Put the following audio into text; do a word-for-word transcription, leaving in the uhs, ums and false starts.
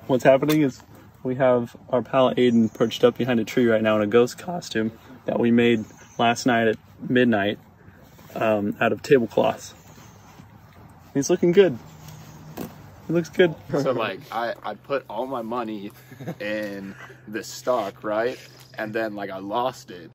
what's happening is we have our pal Aiden perched up behind a tree right now in a ghost costume that we made last night at midnight um, out of tablecloths. He's looking good. He looks good. So like I, I put all my money in this stock, right? And then like I lost it.